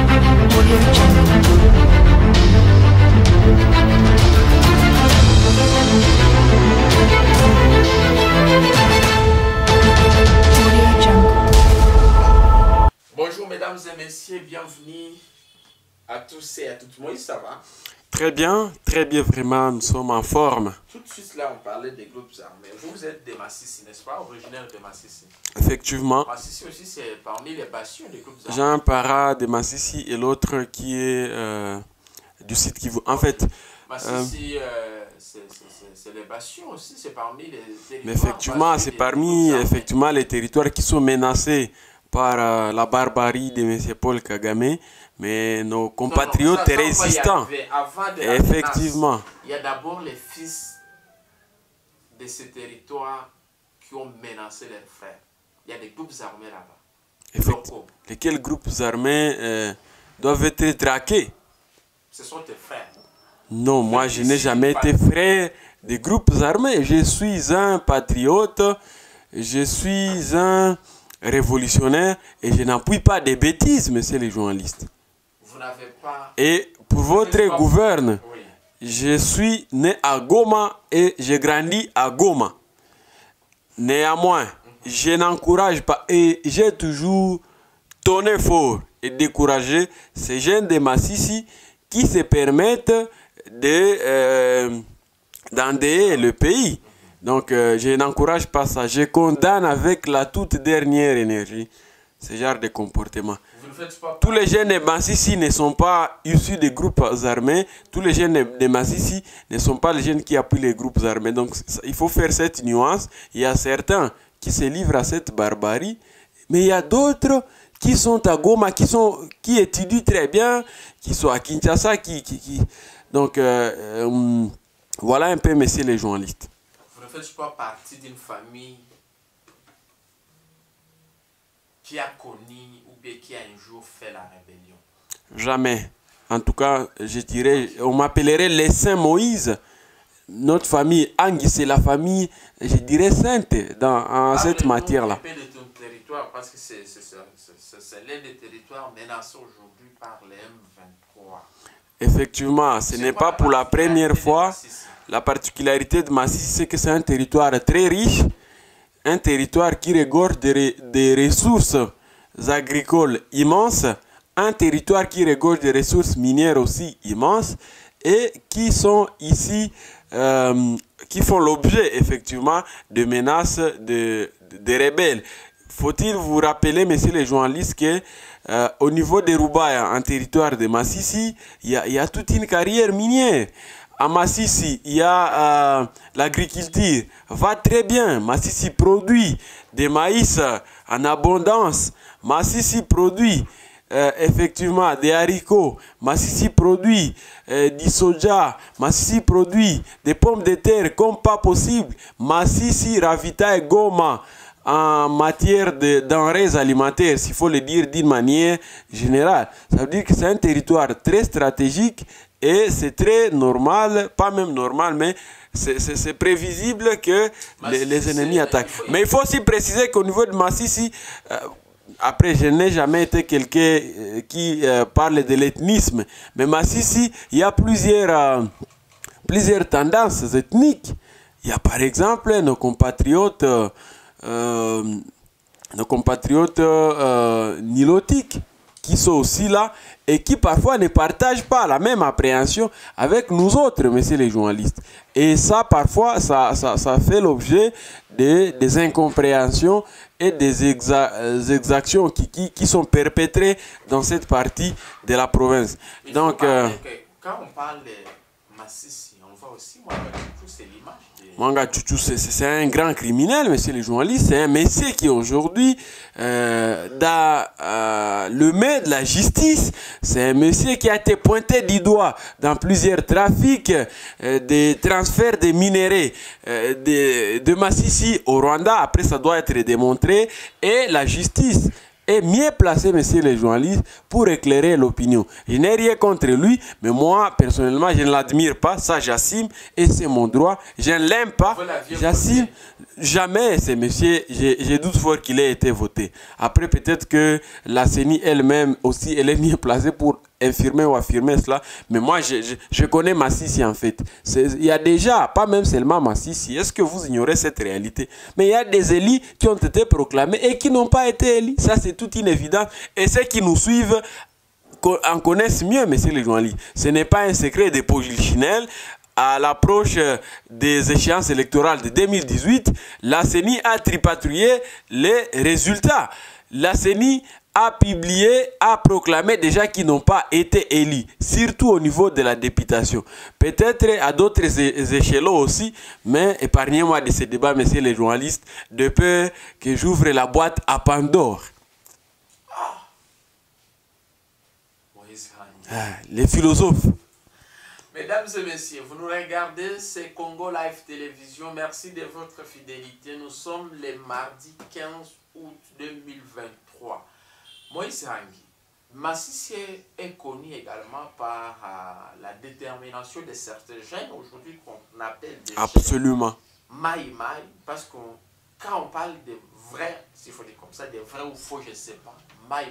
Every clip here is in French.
Bonjour mesdames et messieurs, bienvenue à tous et à toutes. Moïse, ça va? Très bien, vraiment, nous sommes en forme. Tout de suite là, on parlait des groupes armés. Vous êtes des Massissi, n'est-ce pas? Originaire de Massissi. Effectivement. Massissi aussi, c'est parmi les bastions des groupes armés. Jean Para de Massissi et l'autre qui est du site Kivu. En fait, Massissi, c'est les bastions aussi, c'est parmi les territoires. Mais effectivement, c'est parmi effectivement, les territoires qui sont menacés par la barbarie de M. Paul Kagame, mais nos compatriotes résistants. Effectivement. Il y a d'abord les fils de ces territoires qui ont menacé leurs frères. Il y a des groupes armés là-bas. Lesquels groupes armés doivent être traqués? Ce sont tes frères. Non, moi je n'ai jamais été frère des groupes armés. Je suis un patriote, je suis un révolutionnaire et je n'appuie pas des bêtises, monsieur les journalistes. Vous n'avez pas... Et pour votre gouverne, oui. Je suis né à Goma et j'ai grandi à Goma. Néanmoins, je n'encourage pas et j'ai toujours tonné fort et découragé ces jeunes de Massissi qui se permettent d'endeuiller le pays. Donc, je n'encourage pas ça. Je condamne avec la toute dernière énergie ce genre de comportement. Tous les jeunes de Massissi ne sont pas issus des groupes armés. Tous les jeunes de Massissi ne sont pas les jeunes qui appuient les groupes armés. Donc, il faut faire cette nuance. Il y a certains qui se livrent à cette barbarie, mais il y a d'autres qui sont à Goma, qui étudient très bien, qui sont à Kinshasa, Donc, voilà un peu, messieurs les journalistes. Vous ne faites pas partie d'une famille qui a connu ou bien qui a un jour fait la rébellion? Jamais. En tout cas, je dirais, on m'appellerait les Saints Moïse. Notre famille, Angui, c'est la famille, je dirais, sainte en cette matière-là. Parle-nous un peu de ton territoire, parce que c'est l'un des territoires menacés aujourd'hui par les M23. Effectivement, ce n'est pas pour la première fois. La particularité de Massissi, c'est que c'est un territoire très riche, un territoire qui regorge des ressources agricoles immenses, un territoire qui regorge des ressources minières aussi immenses et qui sont ici, qui font l'objet effectivement de menaces de rebelles. Faut-il vous rappeler, messieurs les journalistes, que au niveau des Roubaïa, en territoire de Massissi, il y a toute une carrière minière. À Massissi, il y a l'agriculture, va très bien. Massissi produit des maïs en abondance. Massissi produit effectivement des haricots. Massissi produit du soja. Massissi produit des pommes de terre comme pas possible. Massissi ravitaille Goma en matière de denrées alimentaires, s'il faut le dire d'une manière générale. Ça veut dire que c'est un territoire très stratégique et c'est très normal, pas même normal, mais c'est prévisible que les ennemis attaquent. Mais il faut aussi préciser qu'au niveau de Massissi, après je n'ai jamais été quelqu'un qui parle de l'ethnisme, mais Massissi, il y a plusieurs tendances ethniques. Il y a par exemple nos compatriotes nilotiques qui sont aussi là et qui parfois ne partagent pas la même appréhension avec nous autres, messieurs les journalistes. Et ça, parfois, ça fait l'objet des incompréhensions et des exactions qui sont perpétrées dans cette partie de la province. Donc, quand on parle de Massissi, on voit aussi, moi, c'est l'image. Manga Tchouchou, c'est un grand criminel, messieurs les journalistes. C'est un monsieur qui aujourd'hui, dans le main de la justice, c'est un monsieur qui a été pointé du doigt dans plusieurs trafics, des transferts de minéraux de Massissi au Rwanda. Après, ça doit être démontré. Et la justice est mieux placé, messieurs les journalistes, pour éclairer l'opinion. Je n'ai rien contre lui, mais moi, personnellement, je ne l'admire pas. Ça, j'assume, et c'est mon droit. Je ne l'aime pas, j'assume. jamais ces messieurs, j'ai doute fort qu'il ait été voté. Après, peut-être que la CENI elle-même aussi, elle est mieux placée pour infirmer ou affirmer cela. Mais moi, je connais Massissi en fait. Il y a déjà, pas même seulement Massissi, est-ce que vous ignorez cette réalité? Mais il y a des élus qui ont été proclamés et qui n'ont pas été élus. Ça, c'est tout inévident. Et ceux qui nous suivent en connaissent mieux, messieurs les journalistes. Ce n'est pas un secret de Polichinelle. À l'approche des échéances électorales de 2018, la CENI a tripatouillé les résultats. La CENI a publié, a proclamé déjà qu'ils n'ont pas été élus, surtout au niveau de la députation. Peut-être à d'autres échelons aussi, mais épargnez-moi de ces débats, messieurs les journalistes, de peur que j'ouvre la boîte à Pandore. Les philosophes. Mesdames et messieurs, vous nous regardez, c'est Congo Live Télévision. Merci de votre fidélité. Nous sommes le mardi 15 août 2023. Moïse Hangi, Massissi est connu également par la détermination de certains jeunes aujourd'hui qu'on appelle des absolument Maï, parce que quand on parle de vrais, s'il faut dire comme ça, de vrais ou faux, je ne sais pas, Maï,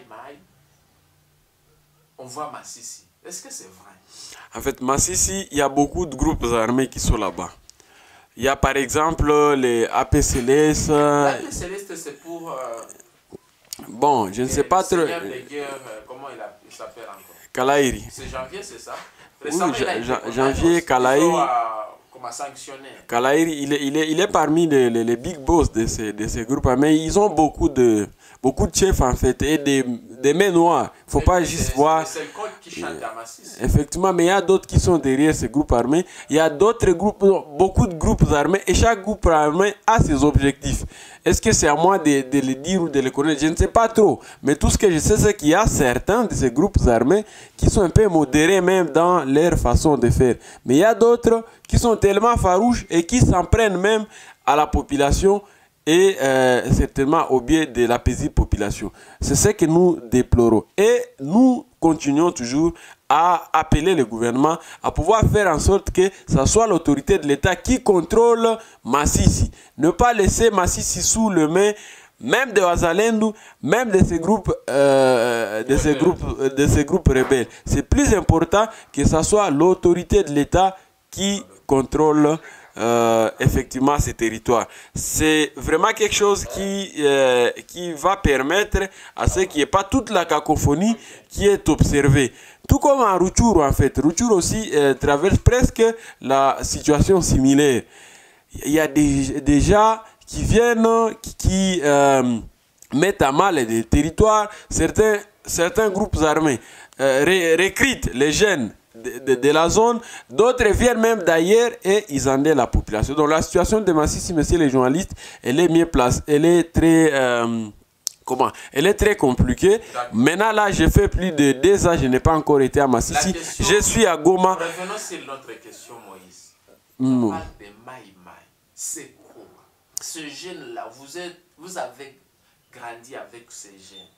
on voit Massissi. Est-ce que c'est vrai? En fait, Massissi, il y a beaucoup de groupes armés qui sont là-bas. Il y a par exemple les AP Céleste. AP Céleste, c'est pour... bon, je ne sais pas trop... comment il s'appelle encore? Kalaïri. C'est janvier, c'est ça? Oui, janvier, Kalaïri. Comment sanctionner? Kalaïri, il est parmi les big boss de ces groupes armés. Ils ont beaucoup de chefs en fait et des mains noires. Il ne faut pas juste voir. C'est le code qui chante à Massissi. Effectivement, mais il y a d'autres qui sont derrière ces groupes armés. Il y a d'autres groupes, beaucoup de groupes armés et chaque groupe armé a ses objectifs. Est-ce que c'est à moi de le dire ou de le connaître? Je ne sais pas trop. Mais tout ce que je sais, c'est qu'il y a certains de ces groupes armés qui sont un peu modérés même dans leur façon de faire. Mais il y a d'autres qui sont tellement farouches et qui s'en prennent même à la population et certainement au biais de la paisible population. C'est ce que nous déplorons. Et nous continuons toujours à appeler le gouvernement à pouvoir faire en sorte que ce soit l'autorité de l'État qui contrôle Massissi. Ne pas laisser Massissi sous le main même de Wazalendo, même de ces groupes, rebelles. C'est plus important que ce soit l'autorité de l'État qui contrôle effectivement ces territoires. C'est vraiment quelque chose qui va permettre à ce qu'il n'y ait pas toute la cacophonie qui est observée. Tout comme en Rutshuru en fait. Rutshuru aussi traverse presque la situation similaire. Il y a des gens qui viennent, qui mettent à mal des territoires. Certains groupes armés recrutent les jeunes de la zone, d'autres viennent même d'ailleurs et ils endettent la population. Donc la situation de Massissi, messieurs les journalistes, elle est mieux placée, elle est très elle est très compliquée. Maintenant là, j'ai fait plus de 2 ans, je n'ai pas encore été à Massissi. Je suis à Goma. Revenons sur notre question, Moïse. On parle de Maï. C'est quoi? Ce jeune-là, vous avez grandi avec ces jeunes.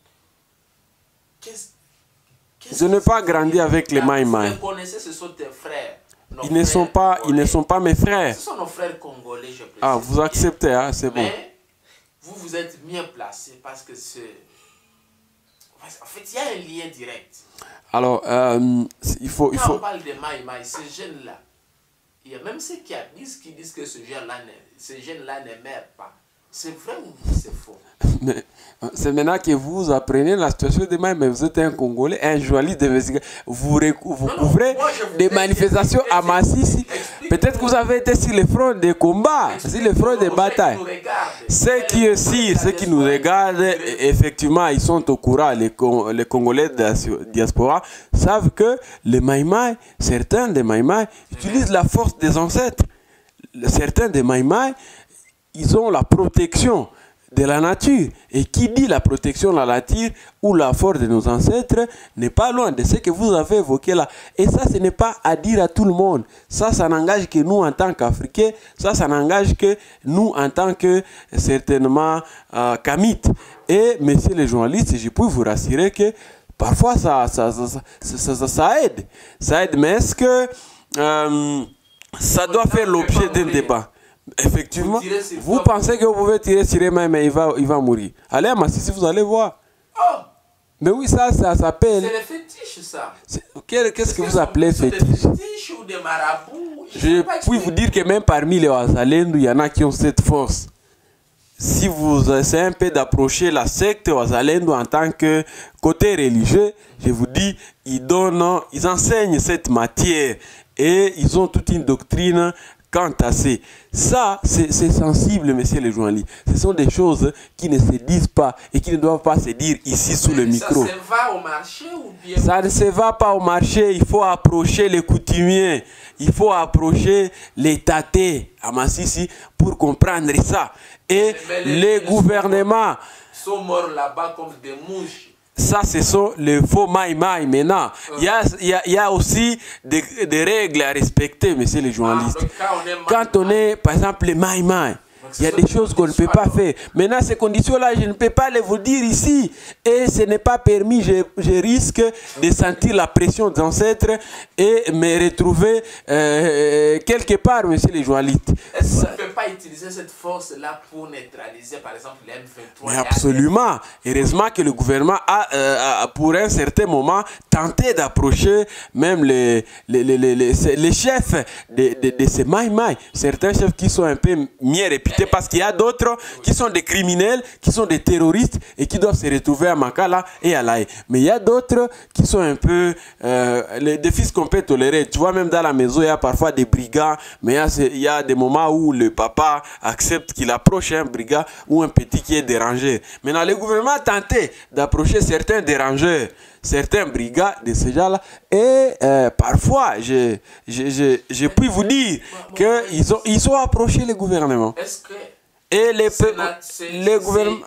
Je n'ai pas grandi avec les Maï. Vous les connaissez, ce sont tes frères. Ils ne sont pas mes frères. Ce sont nos frères congolais, je précise. Ah, vous acceptez, hein, c'est bon. Mais vous êtes bien placé parce que c'est... En fait, il y a un lien direct. Alors, il faut... Quand on parle de Maï, ces jeunes-là, il y a même ceux qui disent que ce jeune-là ne meurt pas. C'est vrai ou c'est faux? C'est maintenant que vous apprenez la situation de Maï, mais vous êtes un Congolais, un journaliste d'investigation. Vous couvrez des manifestations à Massissi. Peut-être que vous avez été sur le front des combats, sur le front des batailles. Ceux qui nous regardent, effectivement, ils sont au courant. Les Congolais de la diaspora savent que les Maï, certains des Maï utilisent la force des ancêtres. Certains des Maï, ils ont la protection de la nature. Et qui dit la protection de la nature ou la force de nos ancêtres n'est pas loin de ce que vous avez évoqué là. Et ça, ce n'est pas à dire à tout le monde. Ça n'engage que nous en tant qu'Africains. Ça n'engage que nous en tant que, certainement, Kamites. Et, messieurs les journalistes, je peux vous rassurer que parfois, ça aide. Ça aide, mais est-ce que ça doit faire l'objet d'un débat? Effectivement, vous pensez que vous pouvez tirer sur Maï, mais il va mourir. Allez à Massissi, vous allez voir. Oh. Mais oui, ça s'appelle... C'est le fétiche, ça. Qu'est-ce que vous appelez fétiche? Des fétiches ou des marabouts? Je puis vous dire que même parmi les Wazalendou, il y en a qui ont cette force. Si vous essayez un peu d'approcher la secte Wazalendou en tant que côté religieux, je vous dis, ils enseignent cette matière et ils ont toute une doctrine quant à ça, c'est sensible, monsieur le journaliste. Ce sont des choses qui ne se disent pas et qui ne doivent pas se dire ici sous le micro. Ça se va au marché ou bien? Ça ne se va pas au marché. Il faut approcher les coutumiers. Il faut approcher les tatés à Massissi pour comprendre ça. Et les gouvernements sont morts là-bas comme des mouches. Ça, ce sont les faux maï-maï. Maintenant, il y a aussi des règles à respecter, monsieur le journaliste. Quand on est, par exemple, les maï-maï, il y a des choses qu'on ne peut pas faire. Maintenant, ces conditions-là, je ne peux pas les vous dire ici. Et ce n'est pas permis. Je risque de sentir la pression des ancêtres et me retrouver quelque part, monsieur le journaliste. Est-ce qu'on ne peut pas utiliser cette force-là pour neutraliser, par exemple, les M23? Mais absolument. Heureusement que le gouvernement a, pour un certain moment, tenté d'approcher même les chefs de ces maï-maï. Certains chefs qui sont un peu mieux réputés parce qu'il y a d'autres qui sont des criminels, qui sont des terroristes et qui doivent se retrouver à Makala et à Laye. Mais il y a d'autres qui sont un peu des fils qu'on peut tolérer. Tu vois, même dans la maison, il y a parfois des brigands, mais il y a des moments où le papa accepte qu'il approche un brigand ou un petit qui est dérangé. Maintenant, le gouvernement a tenté d'approcher certains dérangeurs, certains brigands de ce genre-là. Et parfois, je puis vous dire qu'ils ont approché le gouvernement. Est-ce que et les gouvernements...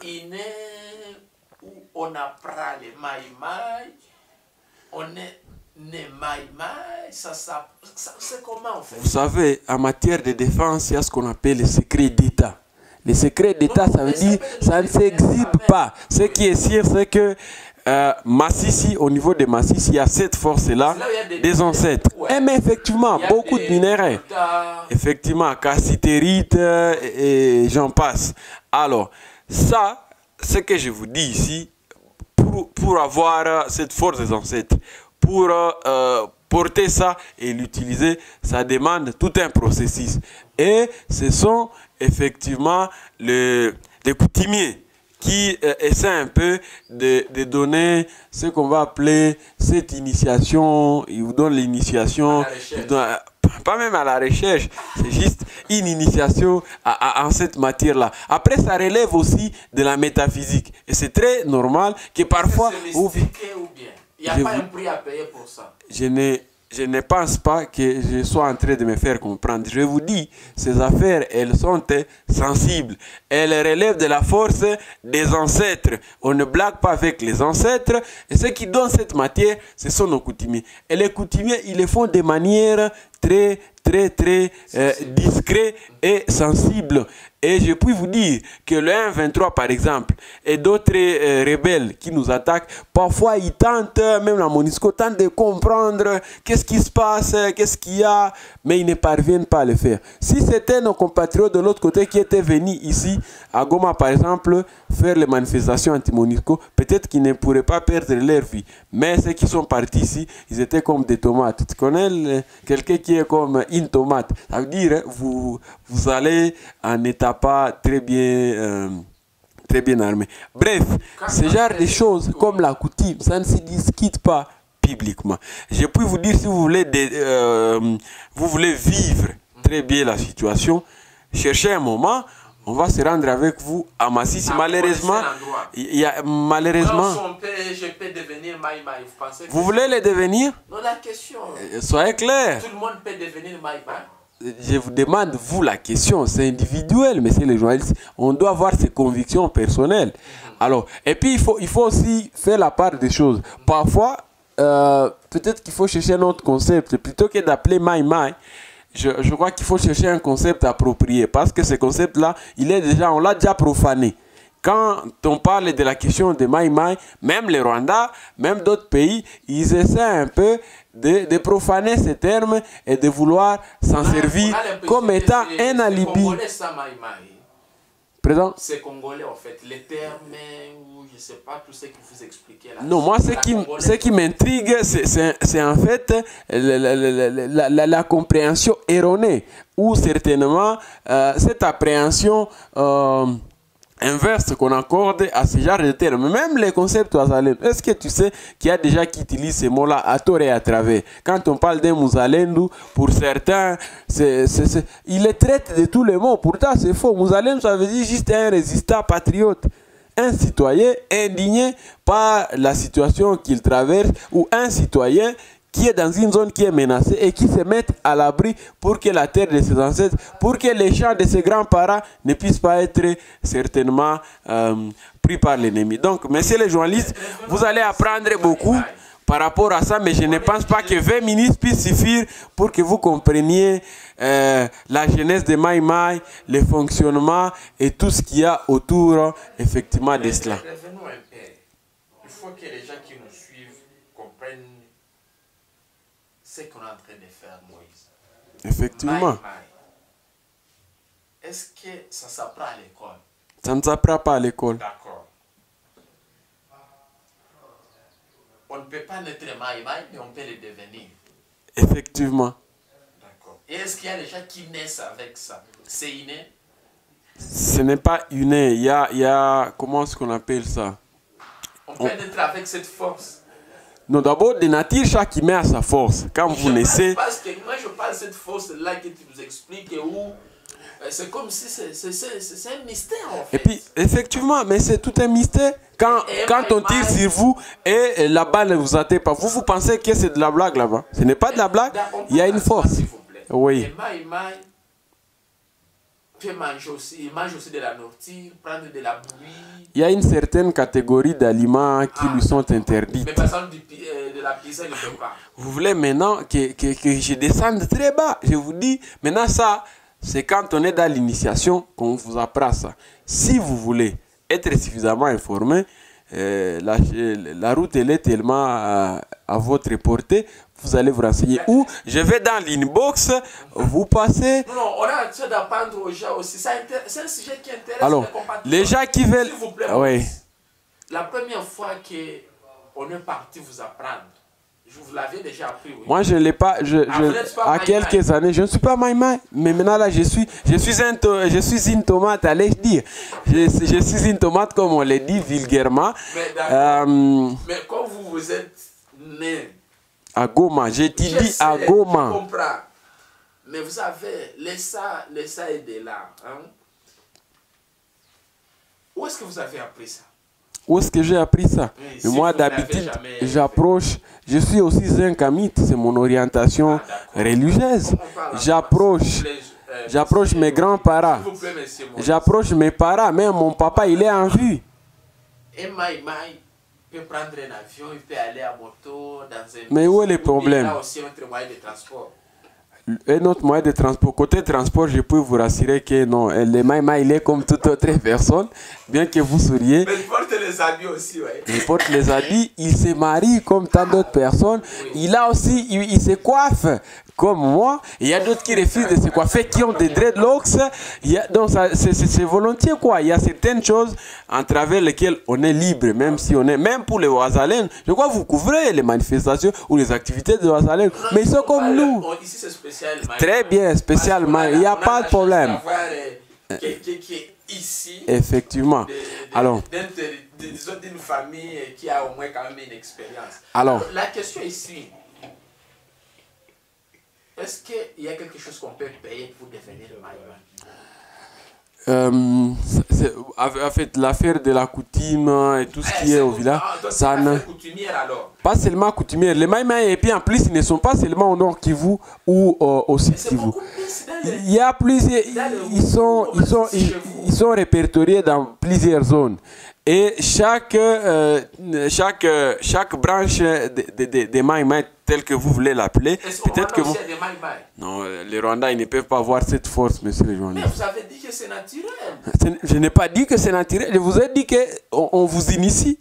où on apprend les maï-maï, on est né maï-maï, c'est comment en fait? Vous savez, en matière de défense, il y a ce qu'on appelle le secret d'État. Le secret d'État, ça veut dire ça ne s'exhibe pas. Ce qui est sûr, c'est que Massissi, au niveau de Massissi, il y a cette force-là des ancêtres. Ouais. Mais effectivement, beaucoup de minéraux. Effectivement, cassitérite et j'en passe. Alors, ça, ce que je vous dis ici, pour avoir cette force des ancêtres, pour porter ça et l'utiliser, ça demande tout un processus. Et ce sont effectivement les coutumiers qui essaie un peu de donner ce qu'on va appeler cette initiation. Il vous donne l'initiation, pas même à la recherche, c'est juste une initiation en cette matière-là. Après, ça relève aussi de la métaphysique. Et c'est très normal que parfois... Il n'y a pas un prix à payer pour ça. Je ne pense pas que je sois en train de me faire comprendre. Je vous dis, ces affaires, elles sont sensibles. Elles relèvent de la force des ancêtres. On ne blague pas avec les ancêtres. Et ceux qui donnent cette matière, ce sont nos coutumiers. Et les coutumiers, ils le font de manière très discret et sensible. Et je puis vous dire que le 1-23 par exemple et d'autres rebelles qui nous attaquent, parfois ils tentent, même la MONUSCO tente de comprendre qu'est-ce qui se passe, qu'est-ce qu'il y a, mais ils ne parviennent pas à le faire. Si c'était nos compatriotes de l'autre côté qui étaient venus ici à Goma par exemple faire les manifestations anti-MONUSCO, peut-être qu'ils ne pourraient pas perdre leur vie. Mais ceux qui sont partis ici, ils étaient comme des tomates. Tu connais quelqu'un qui est comme une tomate? Ça veut dire vous allez en état pas très bien armé. Bref, ce genre de choses comme la coutume, ça ne se discute pas publiquement. Je peux vous dire, si vous voulez vivre très bien la situation, cherchez un moment, on va se rendre avec vous à Massissi. Malheureusement, je peux devenir maï-maï. Vous voulez le devenir? Non, la question. Soyez clair. Tout le monde peut devenir maï-maï. Je vous demande, vous, la question, c'est individuel, monsieur le journaliste. On doit avoir ses convictions personnelles. Alors, et puis, il faut aussi faire la part des choses. Parfois, peut-être qu'il faut chercher un autre concept. Plutôt que d'appeler maï-maï, je crois qu'il faut chercher un concept approprié. Parce que ce concept-là, on l'a déjà profané. quand on parle de la question de Maï Maï, même le Rwanda, même d'autres pays, ils essaient un peu de profaner ces termes et de vouloir s'en servir comme étant un alibi. Présent. C'est congolais en fait, les termes, ou je ne sais pas, tout ce que vous expliquez là. Non, moi ce qui m'intrigue, c'est en fait la compréhension erronée, ou certainement cette appréhension inverse qu'on accorde à ce genre de termes. Même les concepts Wazalendo. Est-ce que tu sais qu'il y a des gens qui utilisent ces mots-là à tort et à travers? Quand on parle d'un Muzalendo, pour certains, il les traite de tous les mots. Pourtant, c'est faux. Muzalendo, ça veut dire juste un résistant patriote. Un citoyen indigné par la situation qu'il traverse, ou un citoyen qui est dans une zone qui est menacée et qui se met à l'abri pour que la terre de ses ancêtres, pour que les champs de ses grands-parents ne puissent pas être certainement pris par l'ennemi. Donc, messieurs les journalistes, vous allez apprendre beaucoup par rapport à ça, mais je ne pense pas que 20 minutes puissent suffire pour que vous compreniez la genèse de Maï Maï, le fonctionnement et tout ce qu'il y a autour, effectivement, de cela. Revenons un peu. Il faut que les gens qui nous suivent comprennent ce qu'on est en train de faire, Moïse. Effectivement. Est-ce que ça s'apprend à l'école? Ça ne s'apprend pas à l'école. D'accord. On ne peut pas naître Maï-Maï, mais on peut le devenir. Effectivement. D'accord. Et est-ce qu'il y a des gens qui naissent avec ça? C'est inné? Ce n'est pas inné. Il y a comment est-ce qu'on appelle ça? On peut naître avec cette force. Non, d'abord, de nature, chaque humain a sa force. Quand vous naissez... Parce que moi, je parle de cette force-là que tu nous expliques où c'est comme si c'est un mystère, en fait. Et puis, effectivement, mais c'est tout un mystère. Quand on tire sur vous et la balle ne vous atteint pas, vous pensez que c'est de la blague là-bas. Ce n'est pas de la blague, il y a une force. Oui. Et Maï-Maï peut manger aussi, il mange aussi de la nourriture, prendre de la bouillie. Il y a une certaine catégorie d'aliments qui lui sont interdits. Mais par exemple, de la pizza, il ne peut pas. Vous voulez maintenant que je descende très bas. Je vous dis, maintenant ça, c'est quand on est dans l'initiation qu'on vous apprend ça. Si vous voulez être suffisamment informé, la route elle est tellement à votre portée, vous allez vous renseigner. Ou je vais dans l'inbox, vous passez. Non, on a besoin d'apprendre aux gens aussi. C'est un sujet qui intéresse alors, les gens qui veulent. S'il vous plaît, oui. La première fois qu'on est parti vous apprendre, je vous l'avais déjà appris. Oui. Moi, je ne l'ai pas. À quelques années, je ne suis pas Maï-Maï. Mais maintenant, là, je suis une tomate, allez-je dire. Je suis une tomate, comme on l'a dit vulgairement. Mais quand vous êtes né. À Goma, j'ai dit à Goma. Je comprends. Mais vous savez, ça et de là. Hein? Où est-ce que vous avez appris ça? Où est-ce que j'ai appris ça? Oui, si moi, d'habitude, j'approche. Je suis aussi zinkamite, c'est mon orientation religieuse. J'approche mes grands-parents. J'approche mes parents. Même mon papa, il est en vue. Et Maï-Maï peut prendre un avion, il peut aller à moto, dans un... Mais où est le problème? Il y a aussi notre moyen de transport. Et notre moyen de transport, côté transport, je peux vous rassurer que non, le Maï-Maï, il est comme toute autre personne, bien que vous souriez. Mais il porte les habits aussi, ouais. Il porte les habits, il se marie comme tant d'autres personnes. Oui. Il a aussi, il se coiffe comme moi. Il y a d'autres qui refusent de se coiffer, qui ont des dreadlocks. Donc c'est volontiers quoi. Il y a certaines choses en travers lesquelles on est libre, même si on est, même pour les Wazalendo. Je crois que vous couvrez les manifestations ou les activités de Wazalendo, mais ils sont comme nous. Ici c'est spécial. Très bien, spécialement. Il n'y a pas de problème. Quelqu'un qui est ici. Effectivement. Alors. Disons d'une famille qui a au moins quand même une expérience. Alors. La question ici. Est-ce qu'il y a quelque chose qu'on peut payer pour devenir Maï-Maï? En fait, l'affaire de la coutume et tout ce qui est au village, ça ne... Pas seulement coutumière. Les Maï-Maï, et puis en plus, ils ne sont pas seulement au Nord Kivu ou au Sud Kivu. Il y a plusieurs... Ils sont répertoriés dans plusieurs zones. Et chaque branche de Maï-Maï tel que vous voulez l'appeler. Peut-être que vous... Non, les Rwandais, ils ne peuvent pas avoir cette force, monsieur le journaliste. Mais vous avez dit que c'est naturel. Je n'ai pas dit que c'est naturel. Je vous ai dit qu'on vous initie.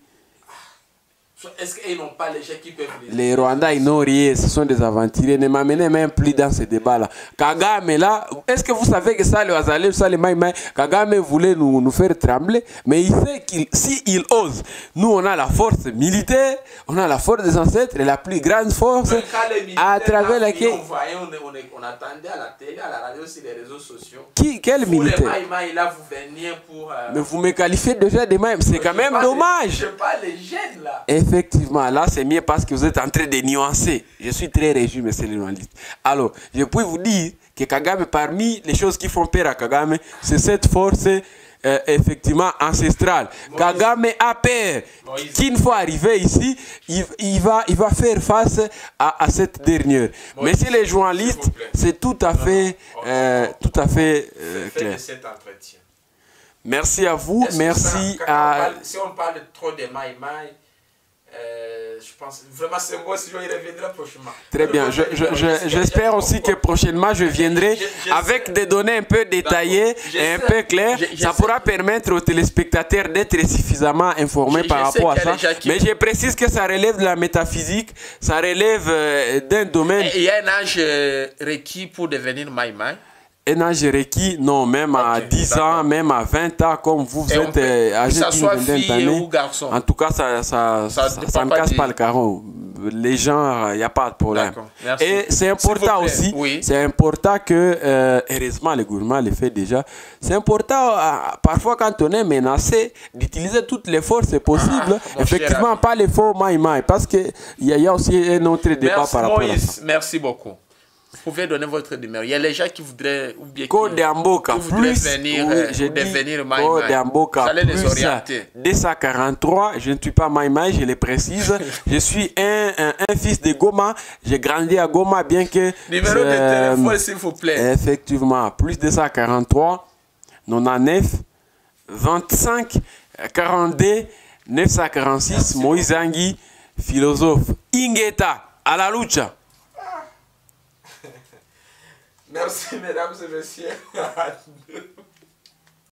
Est-ce qu'ils n'ont pas les gens qui peuvent les Rwandais, ils n'ont rien, ce sont des aventuriers. Ne m'amenez même plus dans ce débat-là. Kagame, là, est-ce que vous savez que ça, le Azalem, ça, le Maïmaï, Kagame voulait nous faire trembler, mais il sait qu'il, s'il ose, nous, on a la force militaire, on a la force des ancêtres et la plus grande force à travers laquelle. On attendait à la télé, à la radio, sur les réseaux sociaux. Quel militaire? Les Maïmaï, là, vous veniez pour. Mais vous me qualifiez déjà de Maïmaï, c'est quand même dommage. Je sais pas les jeunes, là. Effectivement, là c'est mieux parce que vous êtes en train de nuancer. Je suis très réjoui, monsieur le journaliste. Alors, je peux vous dire que Kagame, parmi les choses qui font peur à Kagame, c'est cette force effectivement ancestrale. Moïse. Kagame a peur qu'une fois arrivé ici, il va faire face à cette dernière. Moïse, monsieur le journaliste, c'est tout à fait, clair. Merci à vous, merci à... Si on parle trop de Maïmaï, je pense vraiment c'est moi si je y reviendrai prochainement. Très bien, j'espère aussi que prochainement je viendrai avec des données un peu détaillées et un peu claires. Ça pourra permettre aux téléspectateurs d'être suffisamment informés par rapport à ça. Mais je précise que ça relève de la métaphysique, ça relève d'un domaine. Il y a un âge requis pour devenir Maïmaï? Un âge requis, non, même à 10 ans, même à 20 ans, comme vous êtes âgé d'une vingtaine d'années. En tout cas, ça ne casse pas le carreau. Les gens, il n'y a pas de problème. Et c'est important aussi, c'est important que, heureusement, le gouvernement le fait déjà, c'est important, parfois quand on est menacé, d'utiliser toutes les forces possibles, effectivement, pas les faux maïmaï, parce qu'il y a aussi un autre débat par rapport à ça. Merci beaucoup. Vous pouvez donner votre numéro. Il y a les gens qui voudraient ou bien Code d'Amboka plus venir, devenir Maïmaï. Code d'Amboka plus les orienter. 243. Je ne suis pas Maïmaï, je le précise. Je suis un fils de Goma. J'ai grandi à Goma, bien que. Numéro de téléphone, s'il vous plaît. Effectivement, plus 243 99 25 42 946. Moïse Angui, philosophe. Ingeta, à la lucha. Merci, mesdames et messieurs.